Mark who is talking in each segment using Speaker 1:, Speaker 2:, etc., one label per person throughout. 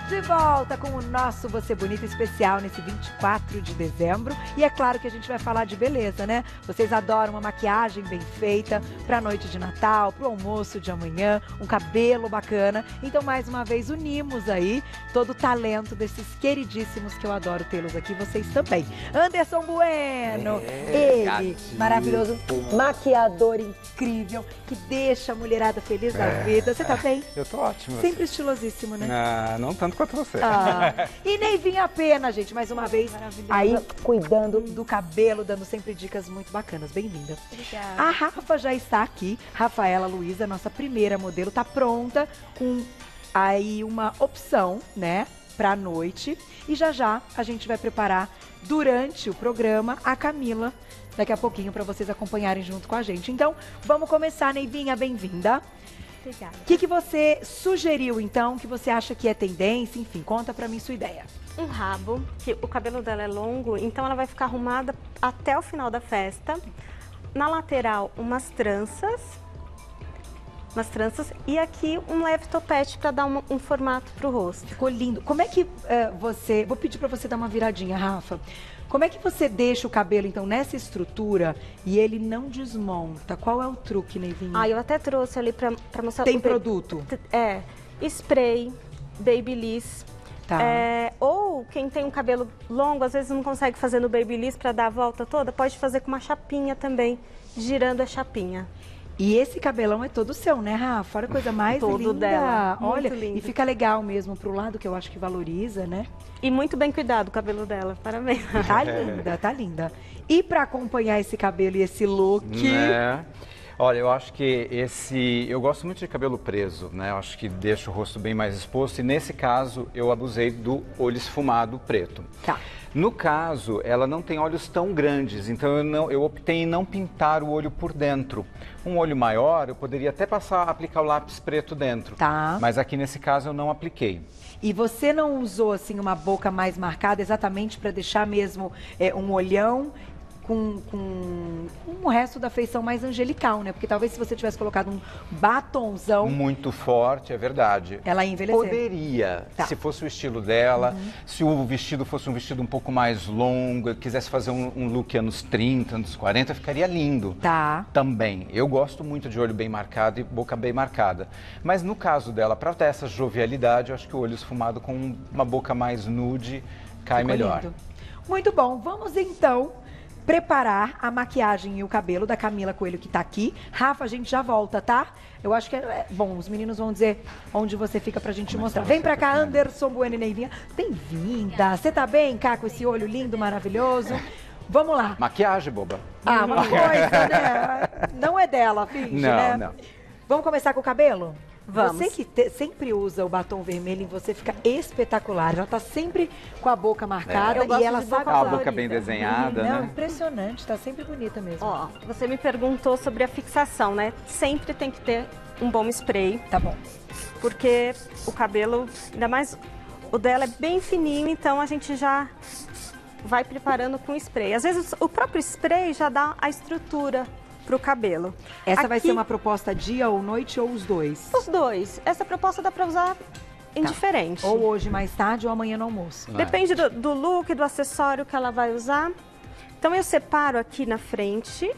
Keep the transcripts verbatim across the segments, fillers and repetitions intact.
Speaker 1: De volta com o nosso Você Bonita especial nesse vinte e quatro de dezembro. E é claro que a gente vai falar de beleza, né? Vocês adoram uma maquiagem bem feita pra noite de Natal, pro almoço de amanhã, um cabelo bacana. Então, mais uma vez, unimos aí todo o talento desses queridíssimos que eu adoro tê-los aqui, vocês também. Anderson Bueno,
Speaker 2: é,
Speaker 1: ele,
Speaker 2: gatinho.
Speaker 1: maravilhoso, maquiador incrível, que deixa a mulherada feliz da
Speaker 2: É.
Speaker 1: vida. Você tá bem?
Speaker 2: Eu tô ótimo.
Speaker 1: Sempre estilosíssimo, né?
Speaker 2: Ah, não tanto quanto você.
Speaker 1: Ah, e Neivinha Pena, gente, mais uma vez, aí cuidando do cabelo, dando sempre dicas muito bacanas. Bem-vinda.
Speaker 3: Obrigada.
Speaker 1: A Rafa já está aqui, Rafaela Luiza, nossa primeira modelo, tá pronta com aí uma opção, né, pra noite. E já já a gente vai preparar durante o programa a Camila, daqui a pouquinho, pra vocês acompanharem junto com a gente. Então, vamos começar, Neivinha, bem-vinda.
Speaker 3: Obrigada.
Speaker 1: O que, que você sugeriu, então, que você acha que é tendência? Enfim, conta pra mim sua ideia.
Speaker 3: Um rabo, que o cabelo dela é longo, então ela vai ficar arrumada até o final da festa. Na lateral, umas tranças. Umas tranças. E aqui um leve topete para dar um, um formato pro rosto.
Speaker 1: Ficou lindo. Como é que eh, você... Vou pedir pra você dar uma viradinha, Rafa. Como é que você deixa o cabelo, então, nessa estrutura e ele não desmonta? Qual é o truque, Neivinha?
Speaker 3: Ah, eu até trouxe ali pra, pra mostrar...
Speaker 1: Tem
Speaker 3: o ba-
Speaker 1: produto?
Speaker 3: É, spray, babyliss.
Speaker 1: Tá.
Speaker 3: É, ou quem tem um cabelo longo, às vezes não consegue fazer no babyliss para dar a volta toda, pode fazer com uma chapinha também, girando a chapinha.
Speaker 1: E esse cabelão é todo seu, né, Rafa? Olha a coisa mais
Speaker 3: Todo
Speaker 1: linda.
Speaker 3: dela. Muito
Speaker 1: Olha,
Speaker 3: lindo.
Speaker 1: e fica legal mesmo pro lado, que eu acho que valoriza, né?
Speaker 3: E muito bem cuidado o cabelo dela, parabéns.
Speaker 1: Tá linda, tá linda. E pra acompanhar esse cabelo e esse look...
Speaker 2: Né? Olha, eu acho que esse... Eu gosto muito de cabelo preso, né? Eu acho que deixa o rosto bem mais exposto. E nesse caso, eu abusei do olho esfumado preto.
Speaker 1: Tá.
Speaker 2: No caso, ela não tem olhos tão grandes, então eu, não, eu optei em não pintar o olho por dentro. Um olho maior, eu poderia até passar, aplicar o lápis preto dentro.
Speaker 1: Tá.
Speaker 2: Mas aqui nesse caso eu não apliquei.
Speaker 1: E você não usou, assim, uma boca mais marcada exatamente para deixar mesmo é, um olhão com, com um resto da feição mais angelical, né? Porque talvez se você tivesse colocado um batonzão,
Speaker 2: Muito forte, é verdade.
Speaker 1: ela ia envelhecer.
Speaker 2: Poderia,
Speaker 1: Tá.
Speaker 2: se fosse o estilo dela, se o vestido fosse um vestido um pouco mais longo, quisesse fazer um, um look anos trinta, anos quarenta, ficaria lindo.
Speaker 1: Tá.
Speaker 2: Também. Eu gosto muito de olho bem marcado e boca bem marcada. Mas no caso dela, para ter essa jovialidade, eu acho que o olho esfumado com uma boca mais nude cai
Speaker 1: Ficou
Speaker 2: melhor.
Speaker 1: lindo. Muito bom. Vamos então preparar a maquiagem e o cabelo da Camila Coelho, que tá aqui. Rafa, a gente já volta, tá? Eu acho que é... é- Bom, os meninos vão dizer onde você fica pra gente mostrar. Vem pra cá, Anderson Bueno e Neivinha. Bem-vinda. Você tá bem, cá, com esse olho lindo, maravilhoso? Vamos lá.
Speaker 2: Maquiagem, boba.
Speaker 1: Ah, uma coisa, né? Não é dela, finge,
Speaker 2: Não,
Speaker 1: né?
Speaker 2: não.
Speaker 1: Vamos começar com o cabelo?
Speaker 3: Vamos.
Speaker 1: Você que te- sempre usa o batom vermelho em você fica espetacular. Ela tá sempre com a boca marcada
Speaker 3: Eu gosto
Speaker 1: e ela
Speaker 3: de
Speaker 1: sabe
Speaker 3: boca
Speaker 2: A
Speaker 1: usar.
Speaker 2: boca bem desenhada,
Speaker 1: Não,
Speaker 2: né?
Speaker 1: impressionante, tá sempre bonita mesmo.
Speaker 3: Ó, você me perguntou sobre a fixação, né? Sempre tem que ter um bom spray,
Speaker 1: Tá bom.
Speaker 3: porque o cabelo, ainda mais o dela é bem fininho, então a gente já vai preparando com spray. Às vezes o próprio spray já dá a estrutura pro cabelo.
Speaker 1: Essa vai
Speaker 3: Aqui,
Speaker 1: ser uma proposta dia ou noite ou os dois?
Speaker 3: Os dois. Essa proposta dá pra usar indiferente.
Speaker 1: Ou hoje mais tarde ou amanhã no almoço.
Speaker 3: Depende do, do look, do acessório que ela vai usar. Então eu separo aqui na frente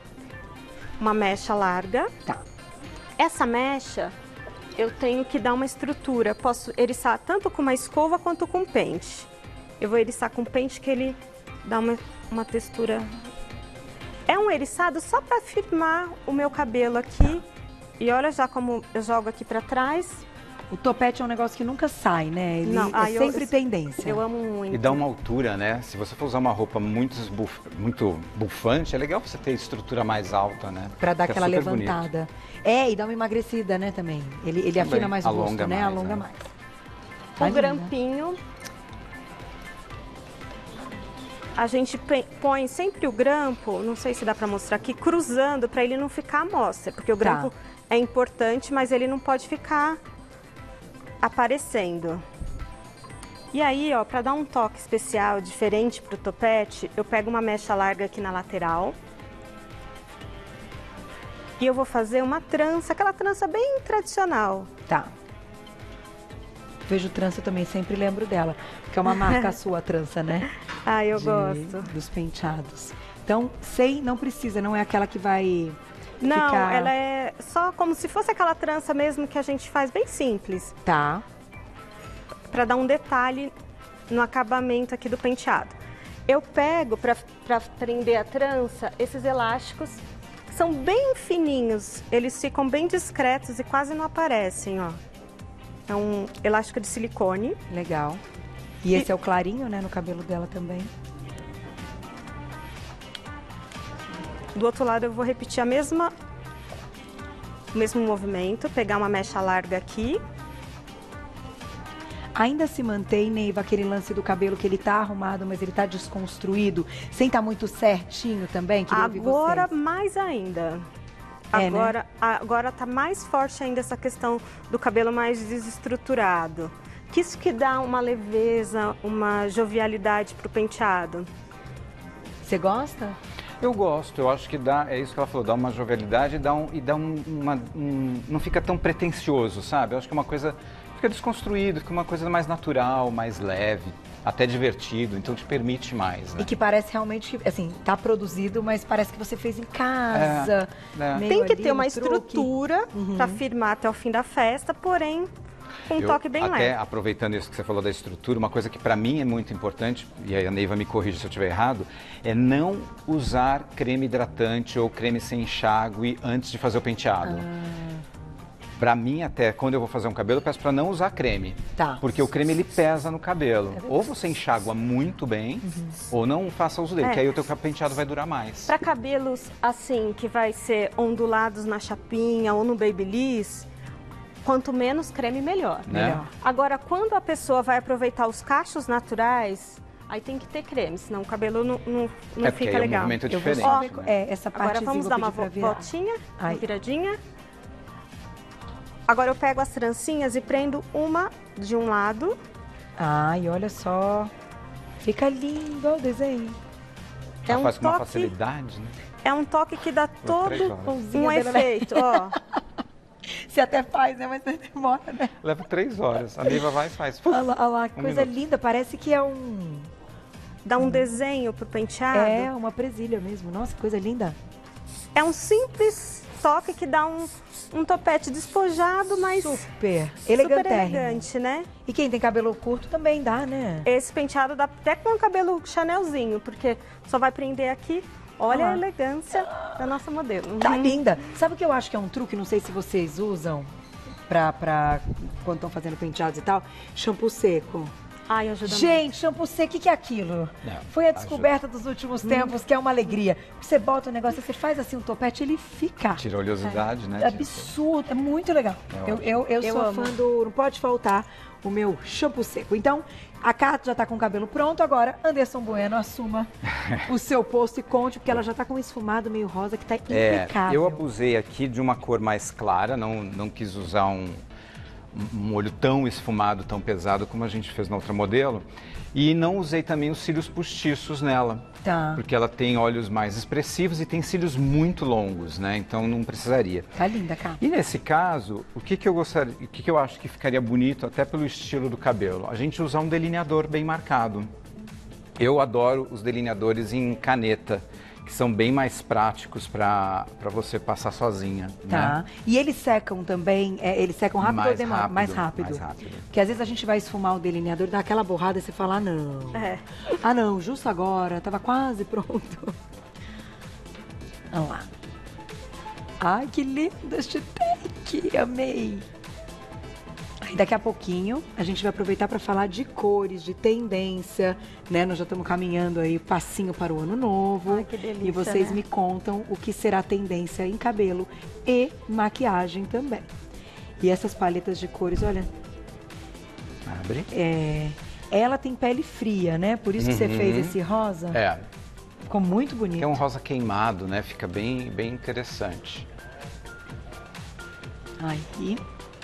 Speaker 3: uma mecha larga.
Speaker 1: Tá.
Speaker 3: Essa mecha eu tenho que dar uma estrutura. Posso eriçar tanto com uma escova quanto com pente. Eu vou eriçar com pente que ele dá uma, uma textura. É um eriçado só para firmar o meu cabelo aqui. E olha já como eu jogo aqui para trás.
Speaker 1: O topete é um negócio que nunca sai, né? Ele
Speaker 3: Não,
Speaker 1: é
Speaker 3: ah, eu-
Speaker 1: sempre tendência.
Speaker 3: Eu amo muito.
Speaker 2: E dá uma altura, né? Se você for usar uma roupa muito, esbuf- muito bufante, é legal você ter estrutura mais alta, né?
Speaker 1: Pra dar
Speaker 2: Fica
Speaker 1: aquela
Speaker 2: super bonito.
Speaker 1: levantada. É, e dá uma emagrecida, né, também. Ele, ele
Speaker 2: Também.
Speaker 1: afina mais o rosto,
Speaker 2: Alonga
Speaker 1: né?
Speaker 2: mais,
Speaker 1: Alonga
Speaker 2: né?
Speaker 1: mais. Tá
Speaker 3: O
Speaker 1: linda.
Speaker 3: grampinho. A gente pe- põe sempre o grampo, não sei se dá pra mostrar aqui, cruzando para ele não ficar à mostra, porque o
Speaker 1: Tá.
Speaker 3: grampo é importante, mas ele não pode ficar aparecendo. E aí, ó, para dar um toque especial, diferente pro topete, eu pego uma mecha larga aqui na lateral. E eu vou fazer uma trança, aquela trança bem tradicional.
Speaker 1: Tá. Vejo trança, eu também sempre lembro dela. Porque é uma marca sua, a trança, né?
Speaker 3: Ah, eu
Speaker 1: De-
Speaker 3: gosto.
Speaker 1: Dos penteados. Então, sem, não precisa, não é aquela que vai
Speaker 3: Não,
Speaker 1: ficar...
Speaker 3: ela é só como se fosse aquela trança mesmo que a gente faz bem simples.
Speaker 1: Tá.
Speaker 3: Para dar um detalhe no acabamento aqui do penteado. Eu pego para prender a trança esses elásticos, que são bem fininhos, eles ficam bem discretos e quase não aparecem, ó. É um elástico de silicone.
Speaker 1: Legal. E esse é o clarinho, né, no cabelo dela também.
Speaker 3: Do outro lado eu vou repetir a mesma, o mesmo movimento, pegar uma mecha larga aqui.
Speaker 1: Ainda se mantém, Neiva, aquele lance do cabelo que ele tá arrumado, mas ele tá desconstruído, sem estar muito certinho também? Queria ouvir
Speaker 3: Agora
Speaker 1: vocês.
Speaker 3: mais ainda.
Speaker 1: É,
Speaker 3: Agora,
Speaker 1: né?
Speaker 3: agora tá mais forte ainda essa questão do cabelo mais desestruturado. Que isso que dá uma leveza, uma jovialidade pro penteado.
Speaker 1: Você gosta?
Speaker 2: Eu gosto, eu acho que dá, é isso que ela falou, dá uma jovialidade e dá um, e dá um, uma, um, não fica tão pretencioso, sabe? Eu acho que é uma coisa, fica desconstruído, fica uma coisa mais natural, mais leve, até divertido, então te permite mais, né?
Speaker 1: E que parece realmente, assim, tá produzido, mas parece que você fez em casa.
Speaker 2: É, é.
Speaker 1: meio
Speaker 3: Tem que
Speaker 1: ali
Speaker 3: ter
Speaker 1: no
Speaker 3: uma
Speaker 1: truque.
Speaker 3: estrutura para firmar até o fim da festa, porém com um
Speaker 2: Eu,
Speaker 3: toque bem
Speaker 2: até
Speaker 3: leve.
Speaker 2: aproveitando isso que você falou da estrutura, uma coisa que para mim é muito importante, e aí a Neiva me corrige se eu estiver errado, é não usar creme hidratante ou creme sem enxágue antes de fazer o penteado.
Speaker 1: Ah.
Speaker 2: Para mim, até quando eu vou fazer um cabelo, eu peço para não usar creme.
Speaker 1: Tá.
Speaker 2: Porque o creme ele pesa no cabelo. Ou você enxágua muito bem, ou não faça uso dele,
Speaker 3: É.
Speaker 2: que aí o teu penteado vai durar mais.
Speaker 3: Para cabelos assim, que vai ser ondulados na chapinha ou no babyliss, quanto menos creme, melhor.
Speaker 2: Né?
Speaker 1: Melhor.
Speaker 3: Agora, quando a pessoa vai aproveitar os cachos naturais, aí tem que ter creme, senão o cabelo não, não, não
Speaker 2: É porque
Speaker 3: fica
Speaker 2: aí
Speaker 3: legal.
Speaker 2: o movimento é
Speaker 1: Eu vou
Speaker 2: diferente.
Speaker 1: só
Speaker 2: né?
Speaker 1: ver- é, essa
Speaker 3: Agora
Speaker 1: partezinha
Speaker 3: vamos
Speaker 1: eu
Speaker 3: dar
Speaker 1: vou
Speaker 3: uma
Speaker 1: pedir pra
Speaker 3: vo-
Speaker 1: virar.
Speaker 3: voltinha, uma
Speaker 1: Ai.
Speaker 3: viradinha. Agora eu pego as trancinhas e prendo uma de um lado.
Speaker 1: Ai, olha só. Fica lindo, olha o desenho.
Speaker 3: É
Speaker 2: Ela
Speaker 3: um
Speaker 2: faz com uma
Speaker 3: toque,
Speaker 2: facilidade, né?
Speaker 3: é um toque que dá todo
Speaker 2: três horas.
Speaker 3: um
Speaker 1: Mãozinha dela, né?
Speaker 3: efeito, ó.
Speaker 1: Você até faz, né? Mas você demora, né?
Speaker 2: Leva três horas. A Neiva vai e faz.
Speaker 1: Olha lá, olha lá, que
Speaker 2: Um
Speaker 1: coisa
Speaker 2: minuto.
Speaker 1: linda. Parece que é um...
Speaker 3: Dá um desenho pro penteado.
Speaker 1: É, uma presilha mesmo. Nossa, que coisa linda.
Speaker 3: É um simples toque que dá um, um topete despojado, mas
Speaker 1: Super.
Speaker 3: super
Speaker 1: Elegantérrimo.
Speaker 3: elegante, né?
Speaker 1: E quem tem cabelo curto também dá, né?
Speaker 3: Esse penteado dá até com um cabelo chanelzinho, porque só vai prender aqui. Olha
Speaker 1: Ah.
Speaker 3: a elegância da nossa modelo.
Speaker 1: Tá
Speaker 3: Uhum.
Speaker 1: linda. Sabe o que eu acho que é um truque? Não sei se vocês usam pra, pra quando estão fazendo penteados e tal. Shampoo seco.
Speaker 3: Ai, ajuda muito.
Speaker 1: Gente, shampoo seco, o que, que é aquilo?
Speaker 2: Não,
Speaker 1: Foi a descoberta dos últimos tempos, que é uma alegria. Você bota o negócio, você faz assim um topete, ele fica.
Speaker 2: Tira a oleosidade, né?
Speaker 1: É absurdo, é muito legal.
Speaker 2: É
Speaker 1: eu, eu, eu,
Speaker 3: Eu
Speaker 1: sou
Speaker 3: amo.
Speaker 1: fã do. Não pode faltar o meu shampoo seco. Então, a Cato já tá com o cabelo pronto. Agora, Anderson Bueno, assuma o seu posto e conte, porque ela já tá com um esfumado meio rosa que tá
Speaker 2: É,
Speaker 1: impecável.
Speaker 2: eu abusei aqui de uma cor mais clara, não, não quis usar um, um olho tão esfumado, tão pesado como a gente fez na outra modelo. E não usei também os cílios postiços nela,
Speaker 1: Tá.
Speaker 2: porque ela tem olhos mais expressivos e tem cílios muito longos, né? Então não precisaria.
Speaker 1: Tá linda, Cato.
Speaker 2: E nesse caso, o que, que eu gostaria, o que, que eu acho que ficaria bonito, até pelo estilo do cabelo? A gente usar um delineador bem marcado. Eu adoro os delineadores em caneta, que são bem mais práticos para você passar sozinha.
Speaker 1: Tá.
Speaker 2: Né?
Speaker 1: E eles secam também, é, eles secam rápido
Speaker 2: Mais
Speaker 1: ou demora?
Speaker 2: rápido,
Speaker 1: mais rápido.
Speaker 2: mais rápido.
Speaker 1: Porque às vezes a gente vai esfumar o delineador, dá aquela borrada e você fala, ah, não.
Speaker 3: É.
Speaker 1: Ah, não, justo agora, tava quase pronto. Olha lá. Ai, que lindo este take, amei. Aí daqui a pouquinho a gente vai aproveitar para falar de cores, de tendência, né? Nós já estamos caminhando aí passinho para o ano novo.
Speaker 3: Ai, que delícia,
Speaker 1: e vocês
Speaker 3: né?
Speaker 1: me contam o que será tendência em cabelo e maquiagem também. E essas paletas de cores, olha,
Speaker 2: Abre.
Speaker 1: é, ela tem pele fria, né? Por isso que você
Speaker 2: Uhum.
Speaker 1: fez esse rosa.
Speaker 2: É,
Speaker 1: Ficou muito bonito.
Speaker 2: tem um rosa queimado, né? Fica bem, bem interessante.
Speaker 1: Ai, e...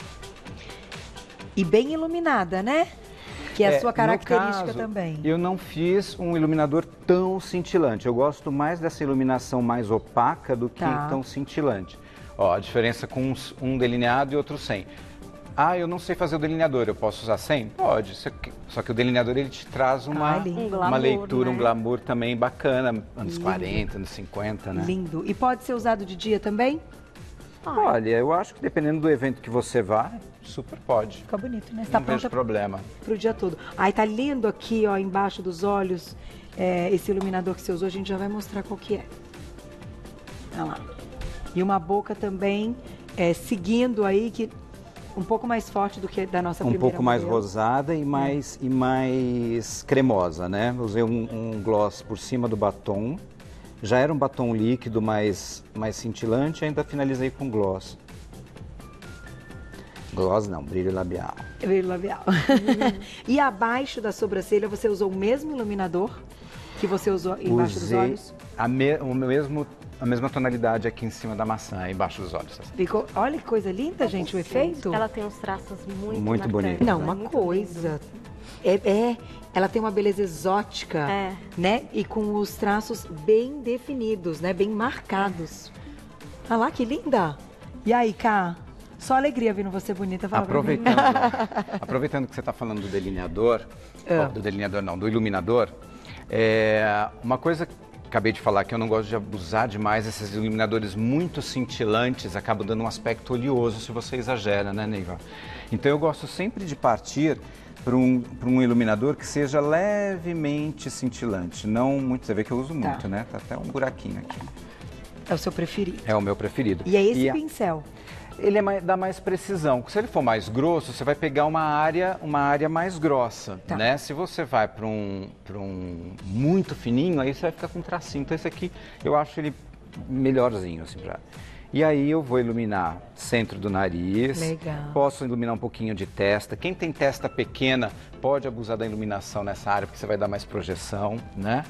Speaker 1: e bem iluminada, né? Que é a sua
Speaker 2: no
Speaker 1: característica
Speaker 2: caso,
Speaker 1: também.
Speaker 2: Eu não fiz um iluminador tão cintilante. Eu gosto mais dessa iluminação mais opaca do que
Speaker 1: Tá.
Speaker 2: tão cintilante. Ó, a diferença com uns- um delineado e outro sem. Ah, eu não sei fazer o delineador, eu posso usar sem? Pode, só que o delineador ele te traz uma,
Speaker 1: Ah,
Speaker 3: Um
Speaker 2: uma
Speaker 3: glamour,
Speaker 2: leitura,
Speaker 3: né?
Speaker 2: um glamour também bacana, anos
Speaker 1: Lindo.
Speaker 2: quarenta, anos cinquenta, né?
Speaker 1: Lindo. E pode ser usado de dia também?
Speaker 2: Olha, eu acho que dependendo do evento que você vá, super pode.
Speaker 1: Fica bonito, né? Está
Speaker 2: Não vejo
Speaker 1: pronta
Speaker 2: problema.
Speaker 1: pro dia todo. Ai, tá lindo aqui, ó, embaixo dos olhos, é, esse iluminador que você usou, a gente já vai mostrar qual que é. Olha lá. E uma boca também, é, seguindo aí, que um pouco mais forte do que da nossa
Speaker 2: Um
Speaker 1: primeira
Speaker 2: pouco mais
Speaker 1: modelo.
Speaker 2: rosada e mais, e mais cremosa, né? Usei um, um gloss por cima do batom. Já era um batom líquido, mais, mais cintilante, ainda finalizei com gloss. Gloss não, brilho labial.
Speaker 1: Brilho labial. E abaixo da sobrancelha, você usou o mesmo iluminador que você usou embaixo dos
Speaker 2: Usei
Speaker 1: olhos?
Speaker 2: a, me, o mesmo, a mesma tonalidade aqui em cima da maçã, embaixo dos olhos.
Speaker 1: Ficou, olha que coisa linda, gente, o efeito.
Speaker 3: Ela tem uns traços muito
Speaker 2: Muito
Speaker 3: marcantes,
Speaker 2: bonito.
Speaker 1: Não,
Speaker 3: é
Speaker 1: uma
Speaker 3: muito
Speaker 1: coisa. É, é, ela tem uma beleza exótica,
Speaker 3: É.
Speaker 1: né? E com os traços bem definidos, né? Bem marcados. Olha lá que linda. E aí, Ká? Só alegria vendo você bonita. Fala pra mim.
Speaker 2: Aproveitando, aproveitando que você está falando do delineador,
Speaker 1: É.
Speaker 2: ó, do delineador não, do iluminador, é, uma coisa que acabei de falar que eu não gosto de abusar demais, esses iluminadores muito cintilantes acabam dando um aspecto oleoso se você exagera, né, Neiva? Então eu gosto sempre de partir para um, para um iluminador que seja levemente cintilante, não muito, você vê que eu uso muito,
Speaker 1: Tá.
Speaker 2: né? Tá até um buraquinho aqui.
Speaker 1: É o seu preferido.
Speaker 2: É o meu preferido.
Speaker 1: E é esse
Speaker 2: a-
Speaker 1: pincel.
Speaker 2: Ele é mais, dá mais precisão. Se ele for mais grosso, você vai pegar uma área, uma área mais grossa,
Speaker 1: Tá.
Speaker 2: né? Se você vai para um, para um muito fininho, aí você vai ficar com tracinho. Então esse aqui eu acho ele melhorzinho, assim, pra... E aí eu vou iluminar centro do nariz.
Speaker 1: Legal.
Speaker 2: Posso iluminar um pouquinho de testa. Quem tem testa pequena pode abusar da iluminação nessa área, porque você vai dar mais projeção, né?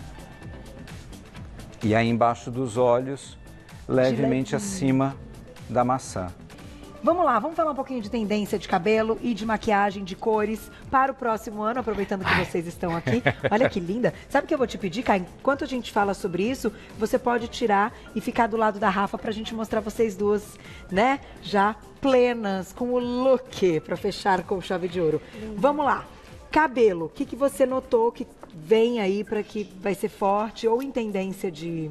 Speaker 2: E aí embaixo dos olhos, levemente
Speaker 1: levinho.
Speaker 2: acima da maçã.
Speaker 1: Vamos lá, vamos falar um pouquinho de tendência de cabelo e de maquiagem, de cores para o próximo ano, aproveitando que vocês estão aqui. Olha que linda. Sabe o que eu vou te pedir, Kai? Enquanto a gente fala sobre isso, você pode tirar e ficar do lado da Rafa pra gente mostrar vocês duas, né? Já plenas, com o look para fechar com chave de ouro. Vamos lá. Cabelo, o que, que você notou que vem aí para que vai ser forte ou em tendência de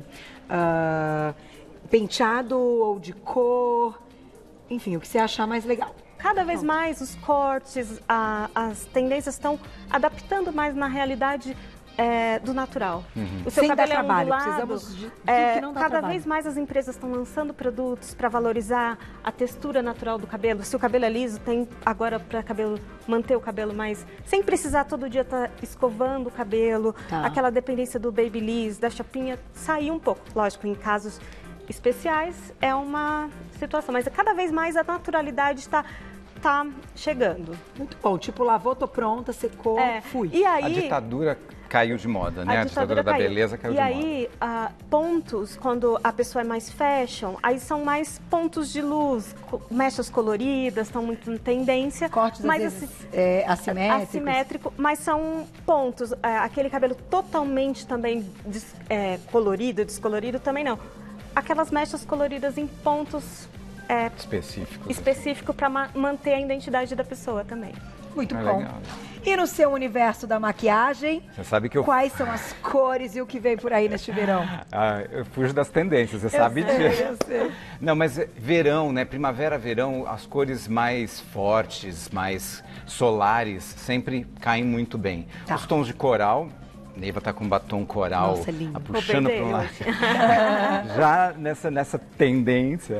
Speaker 1: ah, penteado ou de cor? Enfim, o que você achar mais legal.
Speaker 3: Cada vez mais os cortes, a- as tendências estão adaptando mais na realidade é, do natural. O seu
Speaker 1: Sem dar
Speaker 3: cabelo é
Speaker 1: trabalho,
Speaker 3: ondulado,
Speaker 1: precisamos de- de
Speaker 3: é,
Speaker 1: que não dá
Speaker 3: cada
Speaker 1: trabalho.
Speaker 3: vez mais as empresas estão lançando produtos para valorizar a textura natural do cabelo. Se o cabelo é liso, tem agora para cabelo manter o cabelo mais sem precisar todo dia estar escovando o cabelo.
Speaker 1: Tá.
Speaker 3: Aquela dependência do babyliss, da chapinha, sair um pouco. Lógico, em casos especiais é uma situação, mas cada vez mais a naturalidade está tá chegando.
Speaker 1: Muito bom. Tipo, lavou, tô pronta, secou,
Speaker 3: É,
Speaker 1: fui.
Speaker 3: E
Speaker 2: A
Speaker 3: aí,
Speaker 2: ditadura caiu de moda, né? A ditadura, da
Speaker 3: caiu.
Speaker 2: beleza caiu
Speaker 3: e
Speaker 2: de moda.
Speaker 3: aí, ah, pontos, quando a pessoa é mais fashion, aí são mais pontos de luz, co- mechas coloridas, estão muito em tendência.
Speaker 1: Cortes,
Speaker 3: mas
Speaker 1: às vezes,
Speaker 3: assim,
Speaker 1: é, assimétricos.
Speaker 3: assimétrico, mas são pontos. É, aquele cabelo totalmente também des- é, colorido, descolorido também não. Aquelas mechas coloridas em pontos é,
Speaker 2: Específicos.
Speaker 3: específicos para manter a identidade da pessoa também.
Speaker 1: Muito
Speaker 2: É
Speaker 1: bom.
Speaker 2: legal.
Speaker 1: E no seu universo da maquiagem,
Speaker 2: Você sabe que eu,
Speaker 1: quais são as cores e o que vem por aí neste verão?
Speaker 2: ah, eu fujo das tendências, você sabe
Speaker 1: sei,
Speaker 2: disso.
Speaker 1: eu sei.
Speaker 2: Não, mas é verão, né? Primavera, verão, as cores mais fortes, mais solares, sempre caem muito bem.
Speaker 1: Tá.
Speaker 2: Os tons de coral, Neiva tá com batom coral,
Speaker 1: Nossa, lindo.
Speaker 2: ah,
Speaker 3: Vou
Speaker 2: puxando
Speaker 3: perder
Speaker 2: para um lado.
Speaker 3: hoje.
Speaker 2: Já nessa, nessa tendência.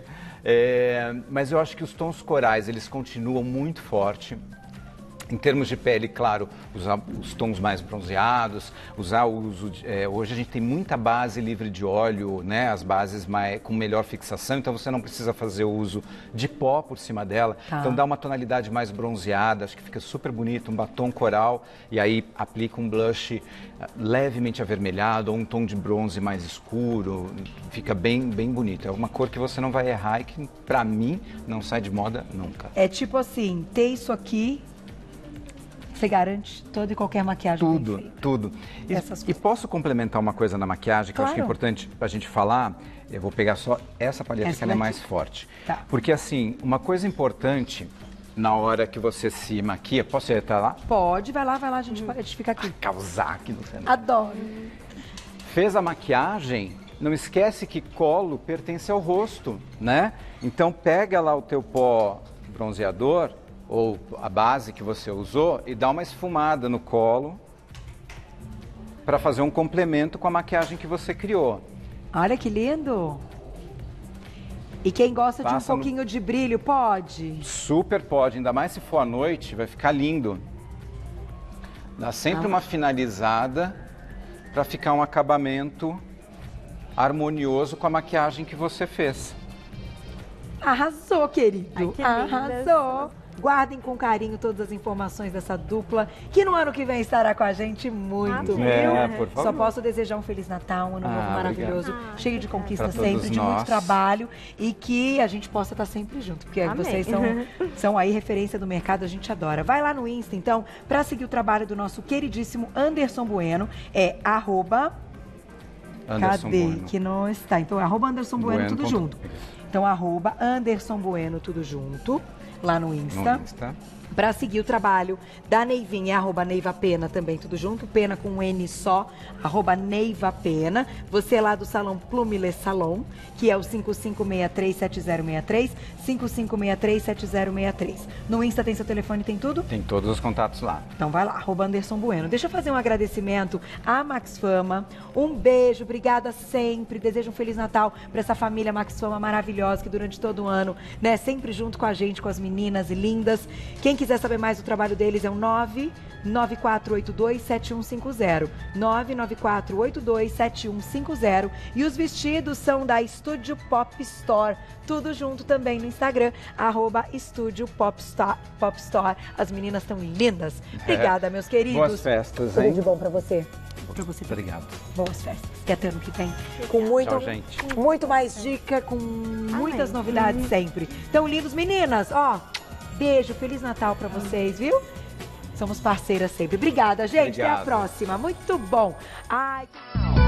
Speaker 2: É, mas eu acho que os tons corais, eles continuam muito forte. Em termos de pele, claro, usar os tons mais bronzeados, usar o uso de, é, hoje a gente tem muita base livre de óleo, né? As bases mais, com melhor fixação, então você não precisa fazer o uso de pó por cima dela.
Speaker 1: Tá.
Speaker 2: Então dá uma tonalidade mais bronzeada, acho que fica super bonito, um batom coral e aí aplica um blush ah, levemente avermelhado ou um tom de bronze mais escuro, fica bem, bem bonito. É uma cor que você não vai errar e que pra mim não sai de moda nunca.
Speaker 1: É tipo assim, ter isso aqui, você garante toda e qualquer maquiagem bem
Speaker 2: Tudo,
Speaker 1: feita.
Speaker 2: tudo. E,
Speaker 1: Essas
Speaker 2: e posso complementar uma coisa na maquiagem que eu acho que é
Speaker 1: Claro.
Speaker 2: importante pra gente falar? Eu vou pegar só essa paleta
Speaker 1: Essa
Speaker 2: que ela é
Speaker 1: daqui.
Speaker 2: mais forte.
Speaker 1: Tá.
Speaker 2: Porque assim, uma coisa importante na hora que você se maquia, posso ir até lá?
Speaker 1: Pode, vai lá, vai lá, a gente, a gente fica aqui.
Speaker 2: Causar aqui no cenário.
Speaker 1: Adoro.
Speaker 2: Fez a maquiagem, não esquece que colo pertence ao rosto, né? Então pega lá o teu pó bronzeador ou a base que você usou e dá uma esfumada no colo para fazer um complemento com a maquiagem que você criou.
Speaker 1: Olha que lindo. E quem gosta
Speaker 2: Passa
Speaker 1: de um pouquinho
Speaker 2: no...
Speaker 1: de brilho, pode?
Speaker 2: Super pode, ainda mais se for à noite, vai ficar lindo. Dá sempre
Speaker 1: Ah.
Speaker 2: uma finalizada para ficar um acabamento harmonioso com a maquiagem que você fez.
Speaker 1: Arrasou, querido.
Speaker 3: Ai, que
Speaker 1: Arrasou. Guardem com carinho todas as informações dessa dupla, que no ano que vem estará com a gente muito.
Speaker 3: Amém.
Speaker 2: É,
Speaker 1: viu?
Speaker 2: por favor.
Speaker 1: Só posso desejar um Feliz Natal, um ano novo
Speaker 2: Ah,
Speaker 1: maravilhoso,
Speaker 3: obrigado.
Speaker 1: cheio de conquistas
Speaker 2: Pra todos
Speaker 1: sempre, de muito
Speaker 2: nós.
Speaker 1: trabalho e que a gente possa estar sempre junto, porque
Speaker 3: Amém.
Speaker 1: vocês são, são aí referência do mercado, a gente adora. Vai lá no Insta, então, para seguir o trabalho do nosso queridíssimo Anderson Bueno, é arroba...
Speaker 2: Anderson
Speaker 1: Cadê?
Speaker 2: Bueno.
Speaker 1: Que não está. Então, arroba Anderson Bueno,
Speaker 2: Bueno
Speaker 1: tudo
Speaker 2: ponto-
Speaker 1: junto. Então, arroba Anderson Bueno, tudo junto, lá no Insta.
Speaker 2: No Insta.
Speaker 1: Para seguir o trabalho da Neivinha, é arroba Neiva Pena também, tudo junto. Pena com um N só, arroba Neiva Pena. Você é lá do Salão Plumile Salon, que é o cinco cinco seis três sete zero seis três, cinco cinco seis três sete zero seis três. No Insta tem seu telefone, tem tudo?
Speaker 2: Tem todos os contatos lá.
Speaker 1: Então vai lá, arroba Anderson Bueno. Deixa eu fazer um agradecimento à Max Fama. Um beijo, obrigada sempre. Desejo um Feliz Natal para essa família Max Fama maravilhosa que durante todo o ano, né, sempre junto com a gente, com as meninas lindas. Quem quiser saber mais do trabalho deles é o nove nove quatro oito dois sete um cinco zero. nove nove quatro oito dois sete um cinco zero. E os vestidos são da Estúdio Pop Store. Tudo junto também no Instagram, arroba Estúdio Pop Store, Pop Store. As meninas estão lindas. Obrigada, meus queridos.
Speaker 2: Boas festas,
Speaker 1: Tudo
Speaker 2: hein?
Speaker 1: de bom pra você. Pra você também.
Speaker 2: Obrigado.
Speaker 1: Boas festas. E até ano que vem. Com muito,
Speaker 2: Tchau, gente.
Speaker 1: muito mais dica, com muitas novidades sempre. Então, lindos, meninas, ó, beijo, Feliz Natal pra vocês, viu? Somos parceiras sempre. Obrigada, gente.
Speaker 2: Obrigado.
Speaker 1: Até a próxima. Muito bom. Ai, que...